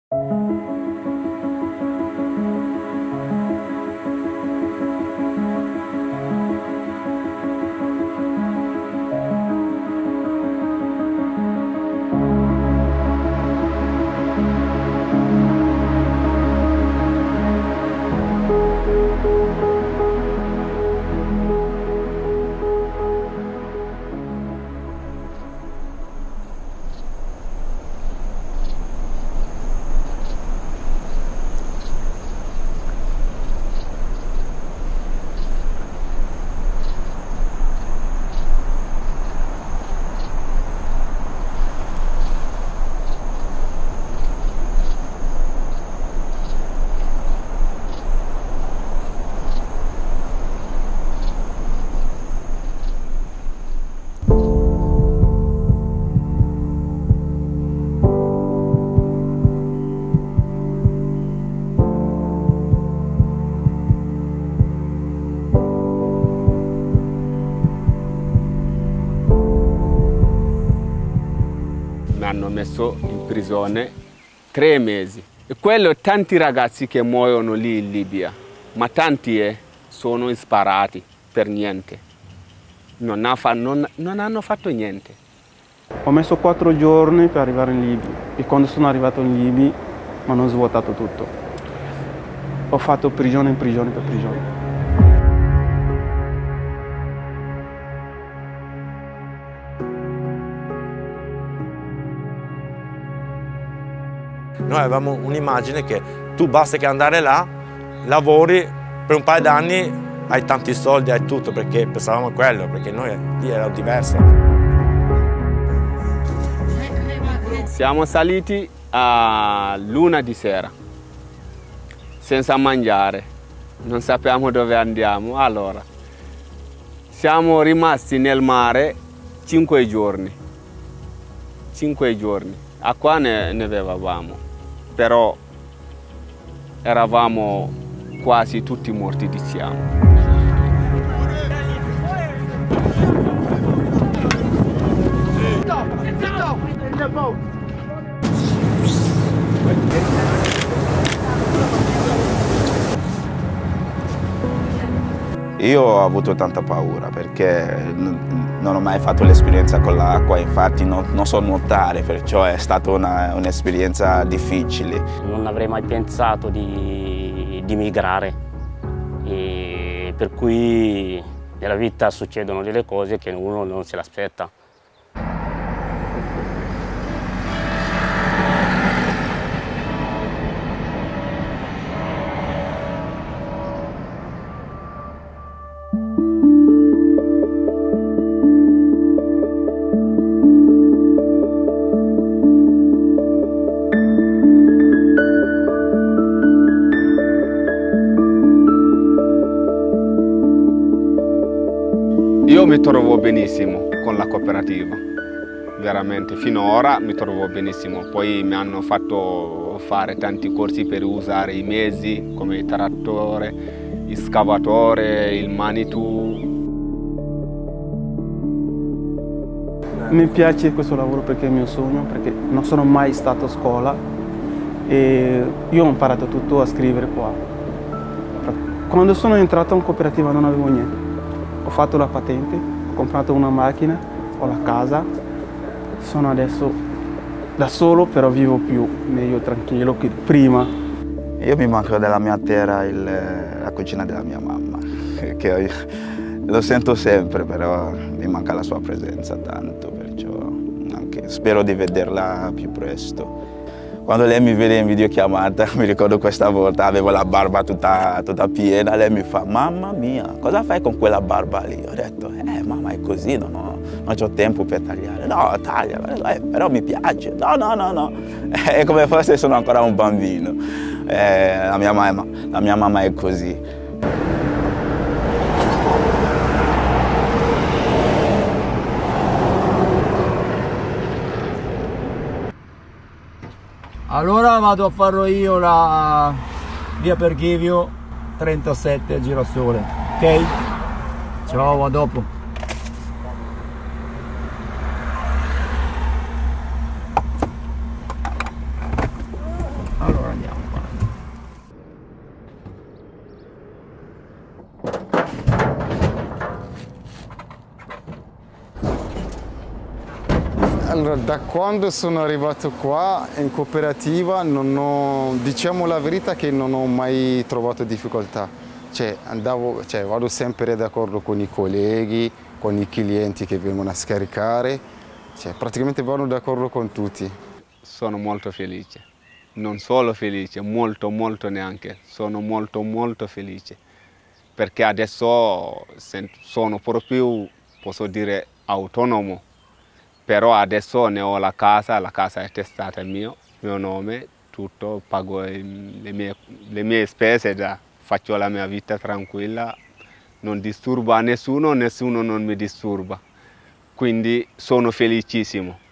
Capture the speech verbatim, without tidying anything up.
Mi hanno messo in prigione tre mesi. E quello tanti ragazzi che muoiono lì in Libia, ma tanti eh, sono sparati per niente. Non, ha fa, non, non hanno fatto niente. Ho messo quattro giorni per arrivare in Libia e quando sono arrivato in Libia mi hanno svuotato tutto. Ho fatto prigione in prigione per prigione. Noi avevamo un'immagine che tu basta che andare là, lavori per un paio d'anni, hai tanti soldi, hai tutto, perché pensavamo a quello, perché noi lì era diverso. Siamo saliti a luna di sera, senza mangiare, non sappiamo dove andiamo. Allora, siamo rimasti nel mare cinque giorni, cinque giorni, acqua ne, ne avevamo. Però eravamo quasi tutti morti, diciamo. Io ho avuto tanta paura perché non ho mai fatto l'esperienza con l'acqua, infatti non, non so nuotare, perciò è stata un'esperienza difficile. Non avrei mai pensato di, di migrare, e per cui nella vita succedono delle cose che uno non se l'aspetta. Io mi trovo benissimo con la cooperativa, veramente, finora mi trovo benissimo. Poi mi hanno fatto fare tanti corsi per usare i mezzi come il trattore, il scavatore, il Manitou. Mi piace questo lavoro perché è il mio sogno, perché non sono mai stato a scuola e io ho imparato tutto a scrivere qua. Quando sono entrato in cooperativa non avevo niente. Ho fatto la patente, ho comprato una macchina, ho la casa, sono adesso da solo, però vivo più meglio tranquillo che prima. Io mi manco della mia terra, il, la cucina della mia mamma, che lo sento sempre, però mi manca la sua presenza tanto, perciò anche spero di vederla più presto. Quando lei mi vede in videochiamata, mi ricordo questa volta, avevo la barba tutta, tutta piena, lei mi fa: mamma mia, cosa fai con quella barba lì? Ho detto: eh mamma, è così, non ho, non ho tempo per tagliare. No, taglia, eh, però mi piace. No, no, no, no. È come fosse sono ancora un bambino. Eh, la, mia mamma, la mia mamma è così. Allora vado a farlo io la via per Ghivio trentasette a Girasole, ok? Ciao, a dopo. Allora, da quando sono arrivato qua in cooperativa, non ho, diciamo la verità che non ho mai trovato difficoltà. Cioè, andavo, cioè, vado sempre d'accordo con i colleghi, con i clienti che vengono a scaricare, cioè, praticamente vado d'accordo con tutti. Sono molto felice, non solo felice, molto molto neanche, sono molto molto felice, perché adesso sono proprio, posso dire, autonomo. Però adesso ne ho la casa, la casa è testata mia, mio nome, tutto, pago le mie, le mie spese, già, faccio la mia vita tranquilla, non disturbo a nessuno, nessuno non mi disturba. Quindi sono felicissimo.